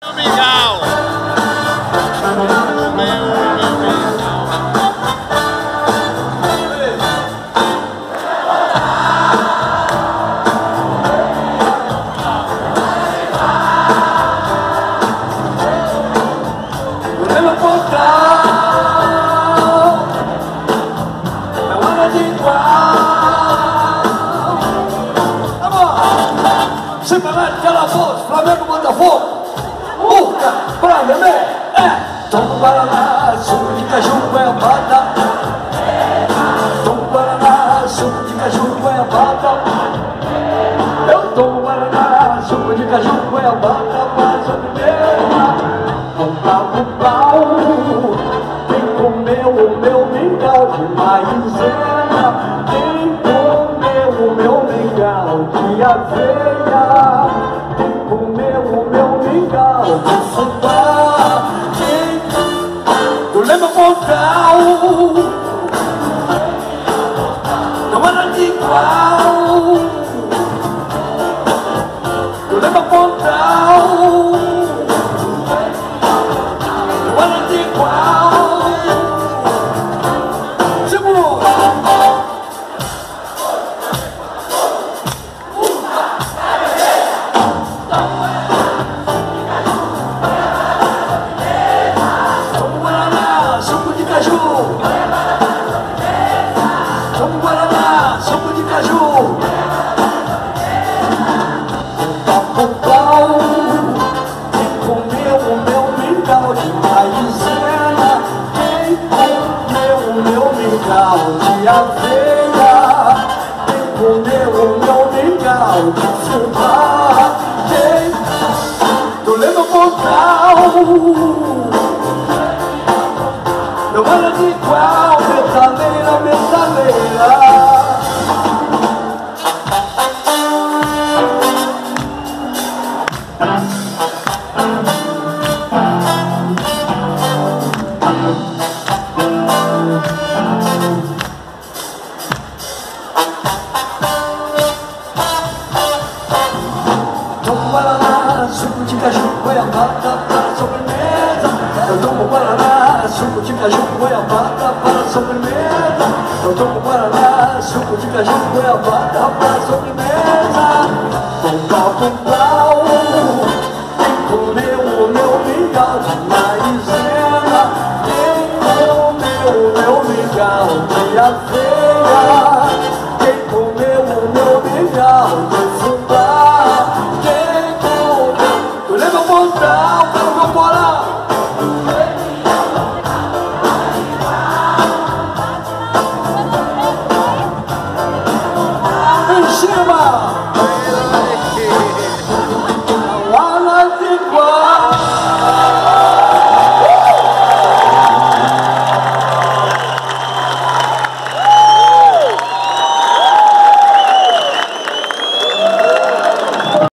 Mingau. Meu mingau. Voleva portar na hora de igual. Sempre lá de Calabouço, Flamengo, Botafogo. Urca, praia, né? Tomo Guaraná, suco de caju, goiabada. Tomo Guaraná, suco de caju, goiabada. Eu tomo Guaraná, suco de caju, goiabada. Mas a primeira, pau, quem comeu o meu mingau de maizena? Quem comeu o meu mingau de aveia? Quem comeu o meu mingau de fubá? Eu lembro Portal, não era de igual. Eu lembro Portal, não era de igual. Segurou. Suco de caju. Tomo Guaraná, suco de caju. Pau, quem comeu o meu mingau de maizena? Quem comeu o meu mingau de aveia? Quem comeu o meu mingau de fubá? Quem? Tu lembra o Portal? Não era de igual, metaleira, metaleira. Tomo Guaraná, suco de caju, goiabada para sobremesa. Eu tomo Guaraná, suco de caju, goiabada para sobremesa. Eu tomo Guaraná, suco de caju, goiabada para sobremesa. Pau, quem comeu o meu mingau de maizena? Quem comeu o meu mingau de aveia? Quem comeu o meu mingau de fubá? Quem comeu? Tu lembra o Portal, pelo meu coral? Em cima!